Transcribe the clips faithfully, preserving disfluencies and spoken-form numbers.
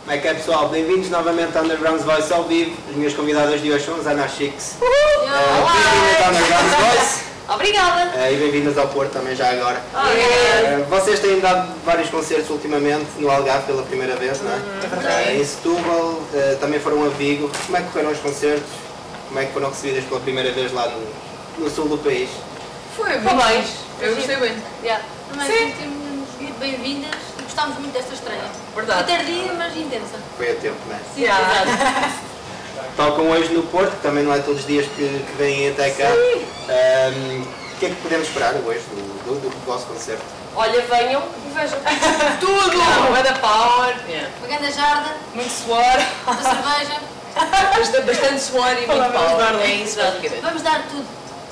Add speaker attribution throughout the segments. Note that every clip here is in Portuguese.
Speaker 1: Como é que é, pessoal? Bem-vindos novamente ao Underground Voice ao vivo. As minhas convidadas de hoje são as Anarchics. Uh, Bem-vindas ao Underground Voice.
Speaker 2: Obrigada.
Speaker 1: Uh, e bem-vindas ao Porto também já agora. Uh, vocês têm dado vários concertos ultimamente no Algarve pela primeira vez, não é?
Speaker 2: É verdade.
Speaker 1: Uh, em Setúbal, uh, também foram a Vigo. Como é que correram os concertos? Como é que foram recebidas pela primeira vez lá no, no sul do país?
Speaker 2: Foi bem. Eu gostei bem.
Speaker 3: Yeah. Também sentimos muito bem-vindas e gostámos muito desta estreia.
Speaker 2: Verdade.
Speaker 3: Foi tardia, mas intensa.
Speaker 1: Foi a tempo, não é?
Speaker 3: Sim,
Speaker 2: Yeah.
Speaker 3: verdade.
Speaker 1: Tocam hoje no Porto, que também não é todos os dias que, que vêm até cá. Um, o que é que podemos esperar hoje do, do, do vosso concerto?
Speaker 2: Olha, venham e vejam. Tudo! Vai da power. Yeah.
Speaker 3: Uma grande jarda,
Speaker 2: Muito suor.
Speaker 3: muita cerveja.
Speaker 2: Bastante, bastante suor e muito power. É isso, basicamente.
Speaker 3: Vamos dar tudo.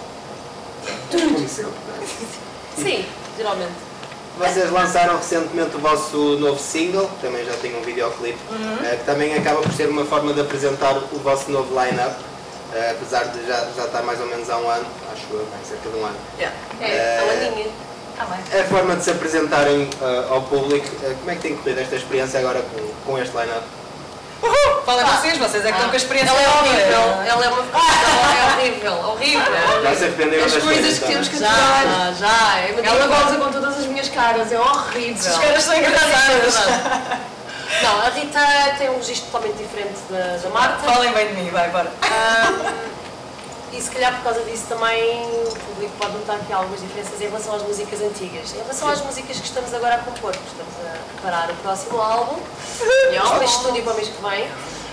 Speaker 1: Como sempre, não é?
Speaker 2: Sim, geralmente.
Speaker 1: Vocês lançaram recentemente o vosso novo single, que também já tem um videoclipe,
Speaker 2: Uhum.
Speaker 1: eh, que também acaba por ser uma forma de apresentar o vosso novo line-up, eh, apesar de já, já estar mais ou menos há um ano, acho eu, bem, cerca de um ano.
Speaker 2: Yeah.
Speaker 3: É,
Speaker 1: Eh,
Speaker 3: a landinha.
Speaker 2: Ah, bem.
Speaker 1: É a forma de se apresentarem eh, ao público. Eh, como é que tem corrido esta experiência agora com, com este line-up?
Speaker 2: Uhul! Falem vocês, vocês é que estão com a experiência.
Speaker 4: Ela é
Speaker 2: nova.
Speaker 4: horrível, ela é uma ela é horrível, horrível.
Speaker 1: Já se arrependeram
Speaker 4: As
Speaker 1: das
Speaker 4: coisas
Speaker 1: coisas,
Speaker 4: que temos que
Speaker 2: Já,
Speaker 4: aturar.
Speaker 2: já. É muito
Speaker 4: Ela
Speaker 2: igual.
Speaker 4: goza com todas as minhas caras, é horrível.
Speaker 2: As caras são engraçadas.
Speaker 4: Não, a Rita tem um registro totalmente diferente da, da Marta.
Speaker 2: Falem bem de mim, vai, bora.
Speaker 4: Um, e se calhar por causa disso também o público pode notar aqui algumas diferenças em relação às músicas antigas. Em relação às músicas que estamos agora a compor, que estamos a preparar o próximo álbum, em estúdio para o mês que vem.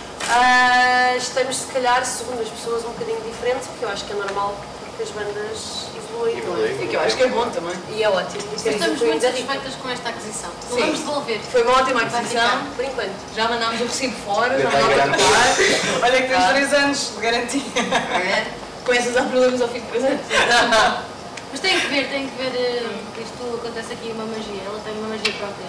Speaker 4: Uh, estamos, se calhar, segundo as pessoas, um bocadinho diferentes, porque eu acho que é normal, porque as bandas evoluem, não é?
Speaker 1: Evoluem.
Speaker 2: E que eu acho que é bom também.
Speaker 4: E é ótimo. Isso é
Speaker 3: Estamos
Speaker 4: isso,
Speaker 3: muito
Speaker 4: foi
Speaker 3: satisfeitas com esta aquisição. Não
Speaker 4: Sim.
Speaker 3: vamos devolver.
Speaker 4: Foi uma ótima
Speaker 3: Vai
Speaker 4: aquisição,
Speaker 3: ficar.
Speaker 4: por enquanto.
Speaker 2: Já mandámos o recibo fora, já
Speaker 1: Já está
Speaker 2: mandámos a
Speaker 1: garantido.
Speaker 2: pagar. Olha que temos três anos de garantia.
Speaker 4: Começas a dar problemas ao fim de três anos.
Speaker 3: Mas tem que ver, tem que ver. eh, Isto acontece aqui uma magia. Ela tem uma magia própria.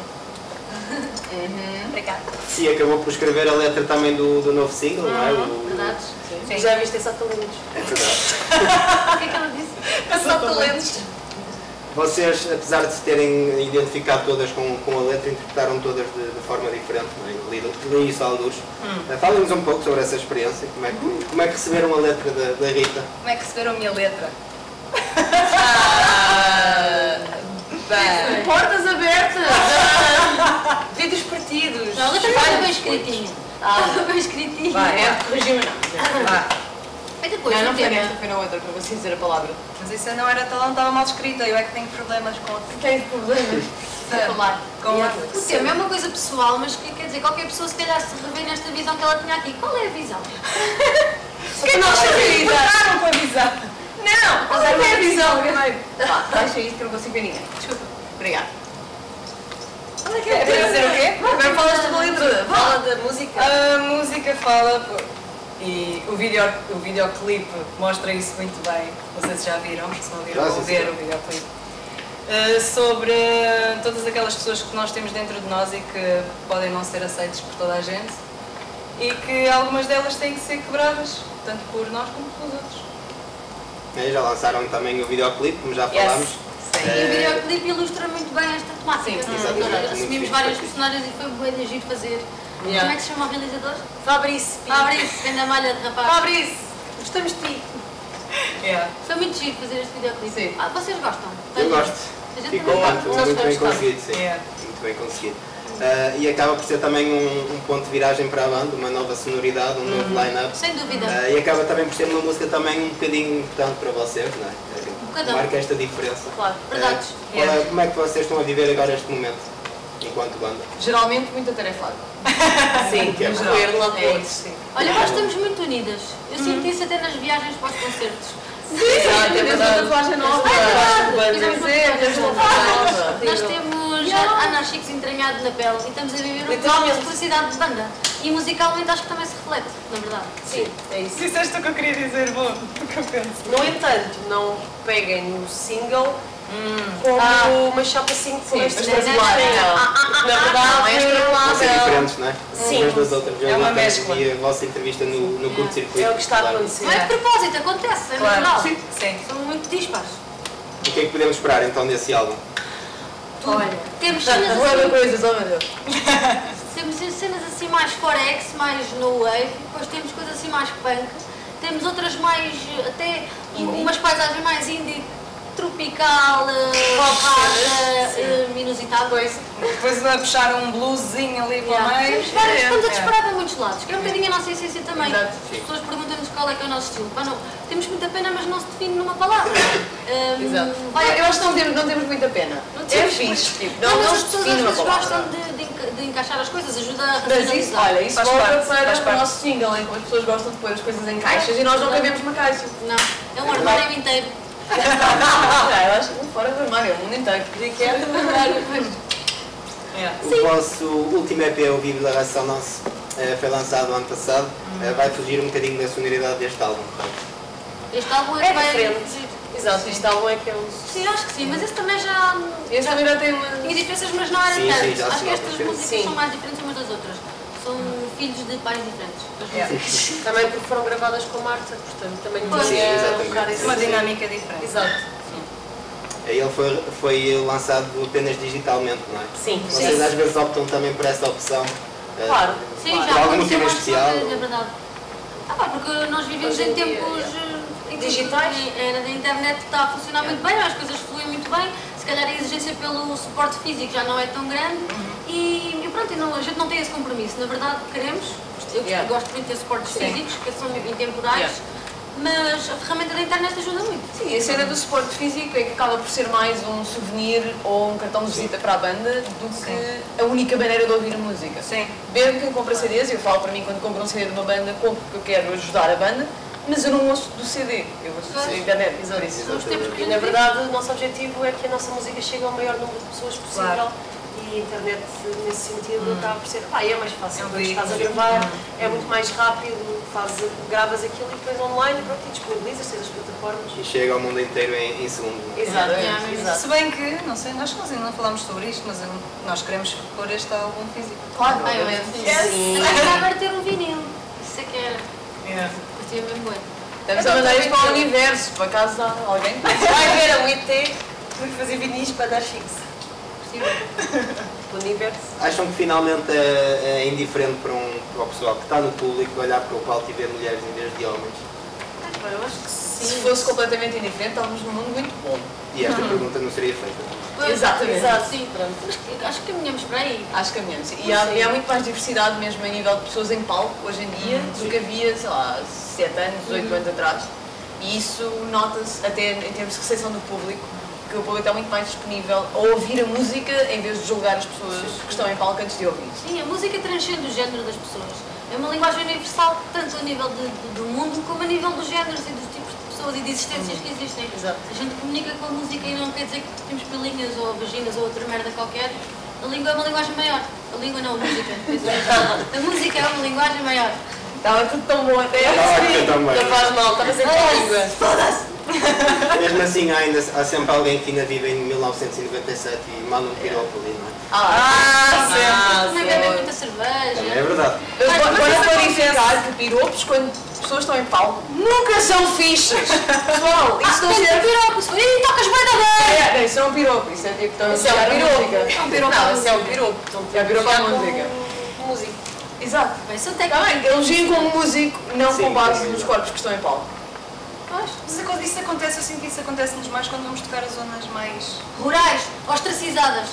Speaker 4: Obrigada.
Speaker 1: E acabou por escrever a letra também do, do novo single, não é? O-
Speaker 3: Verdades?
Speaker 2: Sim.
Speaker 4: Já viste essa talentos?
Speaker 1: É verdade.
Speaker 3: O que é que ela disse?
Speaker 2: É só talentos.
Speaker 1: Vocês, apesar de se terem identificado todas com, com a letra, interpretaram todas de, de forma diferente, não é? Li, li isso a algures.
Speaker 2: Hum.
Speaker 1: Falem-nos um pouco sobre essa experiência, como é que, como é que receberam a letra da, da Rita?
Speaker 2: Como é que receberam a minha letra? Ah, bem.
Speaker 4: Portas abertas! Vídeos partidos!
Speaker 3: Não, ela tem muito bem escritinha.
Speaker 4: Ah,
Speaker 3: Bem escritinha.
Speaker 2: Vai, é.
Speaker 4: corrigiu-me não.
Speaker 2: Vá.
Speaker 3: E depois,
Speaker 4: Não, não
Speaker 3: o
Speaker 4: foi
Speaker 3: tema.
Speaker 4: nesta, foi na outra, que eu vou dizer a palavra.
Speaker 2: Mas isso não era talão, estava mal escrita. Eu é que tenho problemas com
Speaker 4: Tem problemas.
Speaker 3: Vou falar.
Speaker 2: com
Speaker 4: Yeah.
Speaker 3: O tema é uma coisa pessoal, mas que quer dizer, qualquer pessoa se calhar se revê nesta visão que ela tinha aqui. Qual é a visão?
Speaker 4: Que nós sabemos!
Speaker 2: Pararam com a visão.
Speaker 4: Não!
Speaker 2: Qual é a visão?
Speaker 4: Vá, deixa isso que eu não consigo ver ninguém. Desculpa. Obrigada.
Speaker 2: Quer dizer o quê?
Speaker 4: Agora falas da letra. Fala da música.
Speaker 2: A música fala, pô, e o, video, o videoclipe mostra isso muito bem, não sei se já viram, se não viram,
Speaker 1: Já,
Speaker 2: vão
Speaker 1: sim,
Speaker 2: ver
Speaker 1: sim.
Speaker 2: o videoclipe. Uh, sobre todas aquelas pessoas que nós temos dentro de nós e que podem não ser aceitas por toda a gente e que algumas delas têm que ser quebradas, tanto por nós como pelos outros.
Speaker 1: É, já lançaram também o videoclipe, como já
Speaker 2: Yes.
Speaker 1: falámos.
Speaker 3: E o videoclipe ilustra muito bem esta temática.
Speaker 2: Sim,
Speaker 1: exatamente.
Speaker 3: Nós assumimos
Speaker 1: Muito
Speaker 3: várias
Speaker 1: fixe.
Speaker 3: personagens e foi bem de agir fazer.
Speaker 2: Yeah.
Speaker 3: Como é que se chama o realizador?
Speaker 4: Fabrício.
Speaker 3: Fabrício, vem da malha de rapaz.
Speaker 4: Fabrício! Gostamos de ti.
Speaker 2: Yeah.
Speaker 3: Foi muito giro fazer este videoclipe.
Speaker 2: Sim.
Speaker 3: Ah, vocês gostam?
Speaker 1: Eu gosto.
Speaker 3: A gente
Speaker 1: Ficou
Speaker 3: também
Speaker 1: muito,
Speaker 3: gosta. Nós
Speaker 1: muito bem
Speaker 3: gostamos.
Speaker 1: conseguido, sim.
Speaker 2: Yeah.
Speaker 1: Muito bem conseguido. Ah, e acaba por ser também um, um ponto de viragem para a banda, uma nova sonoridade, um novo line-up.
Speaker 3: Sem dúvida.
Speaker 1: Ah, e acaba também por ser uma música também um bocadinho importante para vocês, não é?
Speaker 3: bocadão.
Speaker 1: Marca esta diferença.
Speaker 4: Claro.
Speaker 3: Verdades.
Speaker 1: Ah, qual é- como é que vocês estão a viver agora este momento, enquanto banda?
Speaker 4: Geralmente muito atarefado.
Speaker 2: Sim,
Speaker 1: Que é
Speaker 2: no
Speaker 1: bom.
Speaker 2: geral.
Speaker 4: Correr lá
Speaker 2: É
Speaker 4: todos.
Speaker 2: isso, sim.
Speaker 3: Olha, nós estamos muito unidas. Eu sinto isso até nas viagens para os concertos.
Speaker 2: Exato, é
Speaker 4: Temos uma
Speaker 2: verdade.
Speaker 4: tatuagem nova.
Speaker 3: Ah, é verdade.
Speaker 2: Vamos
Speaker 3: Fizemos uma
Speaker 2: dizer,
Speaker 3: tatuagem
Speaker 2: temos uma
Speaker 3: nova.
Speaker 2: tatuagem nova.
Speaker 3: Nós temos a Anarchics entranhado na pele e estamos a viver um momento de felicidade de banda. E musicalmente acho que também se reflete, na verdade.
Speaker 4: Sim, é isso.
Speaker 2: Disseste o que eu queria dizer, bom, o que eu penso.
Speaker 4: No entanto, não peguem no single
Speaker 2: Hum.
Speaker 4: como
Speaker 3: Ah.
Speaker 4: uma chapa cinco com
Speaker 2: Sim,
Speaker 4: estas
Speaker 2: mas
Speaker 4: duas
Speaker 2: não,
Speaker 4: imagens.
Speaker 2: não.
Speaker 4: Na
Speaker 2: não,
Speaker 4: verdade,
Speaker 2: é
Speaker 1: Vão ser
Speaker 4: não.
Speaker 1: diferentes, não é?
Speaker 4: Sim.
Speaker 1: Umas das outras. Eu
Speaker 2: É uma
Speaker 1: também
Speaker 2: mescla.
Speaker 1: vi a vossa entrevista no, no curto-circuito.
Speaker 4: É o que está a
Speaker 1: claro.
Speaker 4: acontecer.
Speaker 3: Não é de propósito, acontece, é
Speaker 2: Claro.
Speaker 3: natural.
Speaker 2: Sim. Sim.
Speaker 3: São muito dispares.
Speaker 1: O que é que podemos esperar então desse álbum?
Speaker 3: Tudo.
Speaker 4: Olha,
Speaker 3: Temos cenas
Speaker 4: Boa de
Speaker 3: assim,
Speaker 4: coisas, oh meu Deus.
Speaker 3: temos cenas assim assim mais forex, mais no wave, depois temos coisas assim mais punk, temos outras mais, até indie. Umas paisagens mais indie, tropical, rara, inusitada.
Speaker 2: Depois, depois a puxar um bluesinho ali para o meio.
Speaker 3: Temos várias, estamos a disparar para muitos lados, que é um bocadinho a nossa essência também.
Speaker 2: Exato.
Speaker 3: As pessoas perguntam-nos qual é que é o nosso estilo. Pá, não, temos muita pena, mas não se define numa palavra. Um,
Speaker 5: Exato.
Speaker 3: Vai,
Speaker 5: eu acho que não temos, não temos muita pena.
Speaker 3: Não
Speaker 5: É
Speaker 3: temos,
Speaker 5: fixe, tipo,
Speaker 3: não,
Speaker 5: não,
Speaker 3: mas
Speaker 5: não
Speaker 3: as
Speaker 5: se
Speaker 3: pessoas
Speaker 5: define
Speaker 3: às
Speaker 5: uma
Speaker 3: vezes
Speaker 5: palavra.
Speaker 3: gostam de, de, enca- de encaixar as coisas, ajuda a
Speaker 5: Mas isso,
Speaker 3: racionalizar.
Speaker 5: olha, isso
Speaker 2: Faz
Speaker 5: volta
Speaker 2: parte,
Speaker 5: para
Speaker 2: faz
Speaker 5: o
Speaker 2: parte.
Speaker 5: nosso single, em que as pessoas gostam de pôr as coisas em caixas e nós não cabemos numa caixa.
Speaker 3: Não, é um armário inteiro.
Speaker 5: Ah, eu acho que fora do armário, o mundo inteiro.
Speaker 3: Que é do armário, mas...
Speaker 1: O vosso último E P, O Vivo da Ração Nosso, eh, foi lançado no ano passado. Eh, vai fugir um bocadinho da sonoridade deste álbum, correto?
Speaker 3: Este álbum é
Speaker 4: É
Speaker 3: que vai...
Speaker 4: diferente. Exato, este álbum é que é um...
Speaker 3: Sim, acho que sim, mas esse também já...
Speaker 5: Esse também já tem uma...
Speaker 3: Tinha diferenças, mas não era
Speaker 1: Sim,
Speaker 3: tanto.
Speaker 1: sim, já
Speaker 3: acho
Speaker 1: se
Speaker 3: que
Speaker 1: nota,
Speaker 3: estas
Speaker 1: sim.
Speaker 3: músicas
Speaker 4: Sim.
Speaker 3: são mais diferentes umas das outras. São filhos de pais diferentes. as
Speaker 2: Yeah.
Speaker 3: músicas.
Speaker 4: Também porque foram gravadas com a Marta, portanto também
Speaker 3: Pois.
Speaker 4: tinha
Speaker 1: Sim,
Speaker 4: um
Speaker 1: exatamente.
Speaker 4: bocado esse-
Speaker 2: Uma dinâmica diferente.
Speaker 4: Exato.
Speaker 1: Ele foi, foi lançado apenas digitalmente, não é?
Speaker 4: Sim,
Speaker 1: Vocês
Speaker 4: sim.
Speaker 1: às vezes optam também por essa opção. eh,
Speaker 4: Claro.
Speaker 3: Sim,
Speaker 1: por
Speaker 3: já
Speaker 1: algum
Speaker 3: aconteceu
Speaker 1: motivo
Speaker 3: mais
Speaker 1: especial?
Speaker 3: vezes, é verdade. Ah, pá, porque nós vivemos
Speaker 4: Hoje em
Speaker 3: em
Speaker 4: dia,
Speaker 3: tempos
Speaker 4: é.
Speaker 3: eh, em que
Speaker 4: Digitais.
Speaker 3: A era da internet está a funcionar muito bem, as coisas fluem muito bem, se calhar a exigência pelo suporte físico já não é tão grande e, e pronto, e não, a gente não tem esse compromisso. Na verdade, queremos, eu
Speaker 5: Yeah.
Speaker 3: gosto muito de ter suportes
Speaker 5: Sim.
Speaker 3: físicos, que são intemporais,
Speaker 5: Yeah.
Speaker 3: mas a ferramenta da internet ajuda muito.
Speaker 5: Sim, a cena do suporte físico é que acaba por ser mais um souvenir ou um cartão de visita para a banda do que a única maneira de ouvir a música.
Speaker 2: Sim.
Speaker 5: Mesmo quem compra C Ds, eu falo para mim quando compro um C D de uma banda, compro porque eu quero ajudar a banda, mas eu não ouço do C D, eu ouço do C D da internet, por isso.
Speaker 3: São os tempos que
Speaker 4: E na verdade o nosso objetivo é que a nossa música chegue ao maior número de pessoas possível.
Speaker 2: Claro.
Speaker 4: E a internet, nesse sentido, acaba por ser. Pá, é mais fácil.
Speaker 2: É um
Speaker 4: Quando estás a
Speaker 2: veículo.
Speaker 4: gravar, é muito mais rápido, fazes, gravas aquilo e depois online pronto, e disponibilizas, tens as plataformas.
Speaker 1: E chega ao mundo inteiro em, em segundo. Não é?
Speaker 4: Exato,
Speaker 5: Yeah,
Speaker 4: exato.
Speaker 2: Se bem que, não sei, nós nós ainda não falámos sobre isto, mas eu- nós queremos pôr este álbum físico.
Speaker 3: Claro, ah, eu
Speaker 4: Sim.
Speaker 3: Agora ter um vinil, isso é que era.
Speaker 2: Yeah.
Speaker 3: Parecia mesmo bem.
Speaker 5: Estamos a mandar isto para o universo, para caso há alguém.
Speaker 4: Vai ver a U I T, vou fazer vinis para dar chiques. O universo.
Speaker 1: Acham que finalmente é, é indiferente para, um, para o pessoal que está no público olhar para o palco e ver mulheres em vez de homens?
Speaker 3: Pá, eu acho que
Speaker 5: Se
Speaker 3: sim.
Speaker 5: fosse completamente indiferente, estávamos num mundo muito bom.
Speaker 1: E esta pergunta não seria feita.
Speaker 3: Pois,
Speaker 5: Exatamente.
Speaker 3: Exato, sim, pronto. Mas que- acho que caminhamos para aí.
Speaker 5: Acho que caminhamos. E há, e há muito mais diversidade mesmo a nível de pessoas em palco hoje em dia do que havia, sei lá, sete anos, oito anos atrás. E isso nota-se até em termos de recepção do público, que o público está muito mais disponível a ouvir a música em vez de julgar as pessoas que estão em palco antes de ouvir.
Speaker 3: Sim, a música transcende o género das pessoas. É uma linguagem universal, tanto a nível de, de- do mundo como a nível dos géneros e dos tipos de pessoas e de existências que existem.
Speaker 4: Exato.
Speaker 3: A gente comunica com a música e não quer dizer que temos pilinhas ou vaginas ou outra merda qualquer. A língua é uma linguagem maior. A língua não, a música. A música é uma linguagem maior.
Speaker 5: Estava tudo tão bom até.
Speaker 1: Eu também.
Speaker 4: Não faz mal, estavas em tua língua.
Speaker 3: Foda-se!
Speaker 1: Mesmo assim, há, ainda, há sempre alguém que ainda vive em mil novecentos e noventa e sete e manda um piropo ali, não é?
Speaker 5: Ah,
Speaker 3: Também
Speaker 5: sempre!
Speaker 3: bebem muita cerveja.
Speaker 1: Também é verdade.
Speaker 5: Eu
Speaker 3: Mas-
Speaker 5: vou
Speaker 3: mas
Speaker 5: vou
Speaker 3: isso
Speaker 5: clarificar que piropos, quando pessoas estão em palco, nunca são fixes! Pessoal, isso não
Speaker 3: Tem
Speaker 5: serve.
Speaker 3: piropo, se for, ih, tocas bem da bem!
Speaker 5: É, não, isso não é um piropo, isso é tipo, estão a
Speaker 4: Isso é um
Speaker 5: associar a
Speaker 4: piropo.
Speaker 5: música.
Speaker 3: É um piropo à
Speaker 5: Não, isso é um
Speaker 3: música.
Speaker 5: piropo. É um piropo à música.
Speaker 4: Música.
Speaker 5: Exato.
Speaker 3: Bem, são
Speaker 5: Está
Speaker 3: técnicas.
Speaker 5: bem, elogiem como músico, não
Speaker 1: Sim,
Speaker 5: com base
Speaker 1: sim,
Speaker 5: nos
Speaker 1: sim.
Speaker 5: corpos que estão em palco.
Speaker 3: Pois.
Speaker 2: Mas aco- isso acontece, eu sinto que isso acontece-nos mais quando vamos tocar as zonas mais...
Speaker 3: Rurais, ostracizadas.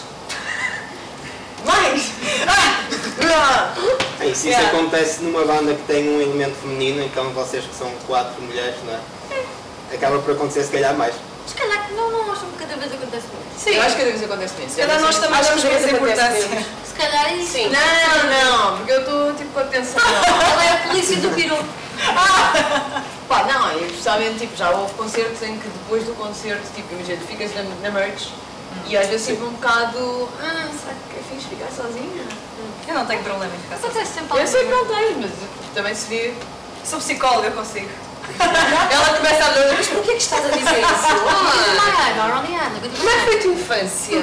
Speaker 5: Mais! Ah!
Speaker 1: É, e se isso
Speaker 5: Yeah.
Speaker 1: acontece numa banda que tem um elemento feminino, então vocês que são quatro mulheres, não é? Acaba por acontecer se calhar mais.
Speaker 3: Se calhar que não, não acham que cada vez acontece muito.
Speaker 2: Sim,
Speaker 5: Eu acho que cada vez acontece menos.
Speaker 2: se calhar nós também
Speaker 4: Acho
Speaker 2: damos
Speaker 4: que
Speaker 2: mais
Speaker 4: às vezes acontece
Speaker 2: importância.
Speaker 3: Se calhar é isso.
Speaker 4: Sim.
Speaker 5: Não, não, porque eu estou tipo com atenção.
Speaker 3: Ela é a polícia do piropo.
Speaker 5: Pá, não, e justamente tipo, já houve concertos em que depois do concerto, tipo, imagina, tu ficas na, na merch e às vezes sempre um bocado. Ah, será que é fixe ficar sozinha?
Speaker 2: Eu não tenho problema em ficar sozinha.
Speaker 3: Acontece sempre
Speaker 5: Eu sei que
Speaker 3: algo.
Speaker 5: não tens, mas também se vê.
Speaker 2: Sou psicóloga, eu consigo.
Speaker 5: Ela começa a dizer,
Speaker 4: Mas porquê que estás a dizer isso?
Speaker 3: Ah, não, não, não,
Speaker 4: Como é que foi a tua infância?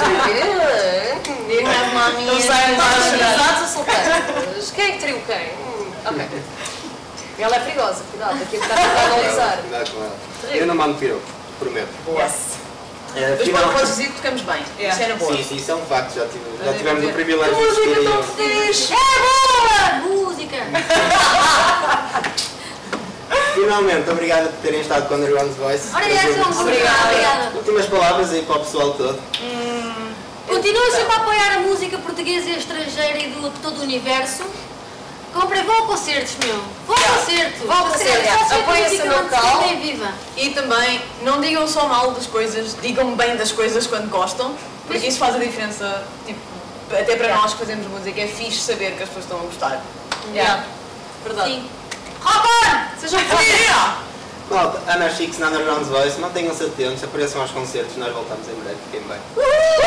Speaker 5: you have mommy.
Speaker 2: Não sai mais chorar.
Speaker 4: Casados ou solteiros? Quem é que traiu quem? Hum, ok. Ela é perigosa, cuidado, daqui a bocado vai analisar.
Speaker 1: Cuidado com ela. Eu não mando piropo, prometo.
Speaker 2: Yes.
Speaker 1: É,
Speaker 5: Mas
Speaker 1: final-
Speaker 5: pode- podes dizer que tocamos bem.
Speaker 2: Yeah.
Speaker 5: Isso era boa.
Speaker 1: Sim, sim, isso é um facto. Já, tive, já
Speaker 5: Mas
Speaker 1: tivemos
Speaker 5: eu
Speaker 1: o
Speaker 5: vou
Speaker 1: privilégio
Speaker 5: dizer,
Speaker 1: de
Speaker 5: que
Speaker 1: assistir
Speaker 5: música
Speaker 1: a
Speaker 5: tão fixe! É boa!
Speaker 3: música!
Speaker 1: Finalmente, obrigado por terem estado com o Underground Voice.
Speaker 3: Ora, essa é uma
Speaker 5: Obrigada.
Speaker 3: Obrigada!
Speaker 1: Últimas palavras aí para o pessoal todo.
Speaker 3: Continuem sempre a apoiar a música portuguesa e estrangeira e do, de todo o universo. Comprem, vão a concertos, meu! Vão a concertos!
Speaker 4: Vão a concertos. Apoiem-se no local.
Speaker 3: É viva!
Speaker 5: E também, não digam só mal das coisas, digam bem das coisas quando gostam, porque isso faz a diferença, tipo, até para nós que fazemos música, é fixe saber que as pessoas estão a gostar.
Speaker 4: Yeah. Verdade.
Speaker 3: Sim! Rock on! Sejam felizes!
Speaker 1: Malta, Ana Chiques na Underground Voice, mantenham-se atentos, apareçam aos concertos, nós voltamos em breve, fiquem bem.
Speaker 3: Uhul!